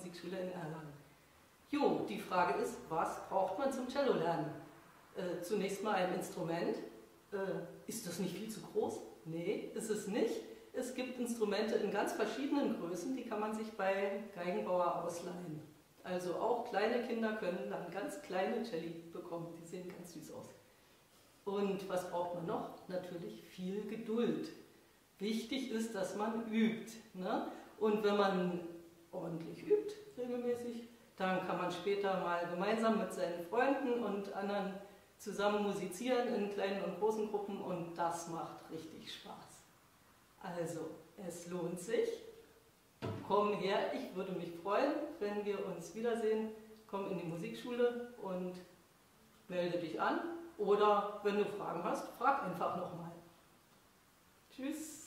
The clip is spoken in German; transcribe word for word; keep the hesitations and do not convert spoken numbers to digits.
Musikschule in Erlangen. Jo, die Frage ist, was braucht man zum Cello lernen? Äh, zunächst mal ein Instrument. Äh, ist das nicht viel zu groß? Nee, ist es nicht. Es gibt Instrumente in ganz verschiedenen Größen, die kann man sich bei Geigenbauer ausleihen. Also auch kleine Kinder können dann ganz kleine Celli bekommen, die sehen ganz süß aus. Und was braucht man noch? Natürlich viel Geduld. Wichtig ist, dass man übt. Ne? Und wenn man ordentlich übt, regelmäßig, dann kann man später mal gemeinsam mit seinen Freunden und anderen zusammen musizieren in kleinen und großen Gruppen und das macht richtig Spaß. Also, es lohnt sich. Komm her, ich würde mich freuen, wenn wir uns wiedersehen. Komm in die Musikschule und melde dich an. Oder wenn du Fragen hast, frag einfach nochmal. Tschüss.